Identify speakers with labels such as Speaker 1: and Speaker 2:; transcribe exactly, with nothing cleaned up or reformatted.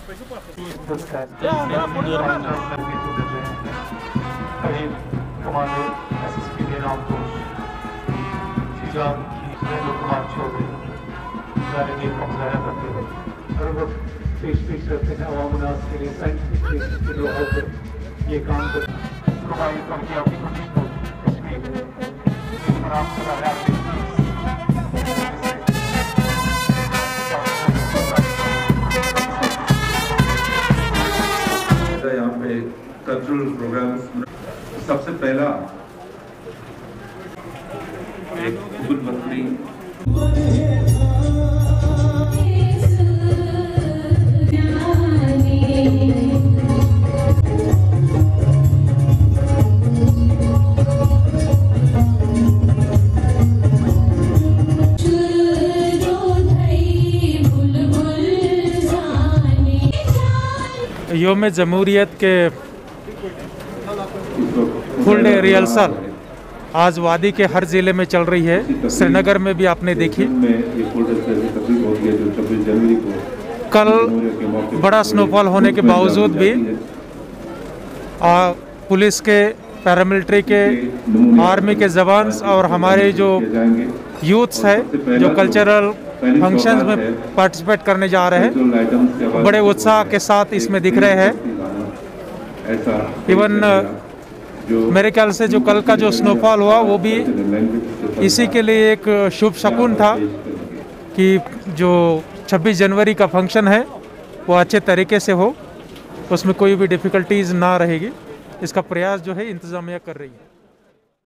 Speaker 1: ये काम
Speaker 2: यहाँ पे कल्चरल प्रोग्राम्स सबसे पहला एक गुड बकरी
Speaker 3: योम जमहूरियत के फुल डे रिहर्सल आज वादी के हर ज़िले में चल रही है। श्रीनगर में भी आपने देखी। कल बड़ा स्नोफॉल होने के बावजूद भी आ, पुलिस के, पैरामिलिट्री के, आर्मी के जवान और हमारे जो यूथ्स है जो कल्चरल फंक्शंस में पार्टिसिपेट करने जा रहे हैं, बड़े उत्साह के साथ इसमें दिख रहे हैं। इवन मेरे ख्याल से जो कल का जो स्नोफॉल हुआ वो भी इसी के लिए एक शुभ शकुन था कि जो छब्बीस जनवरी का फंक्शन है वो अच्छे तरीके से हो, उसमें कोई भी डिफ़िकल्टीज ना रहेगी। इसका प्रयास जो है इंतज़ामिया कर रही है।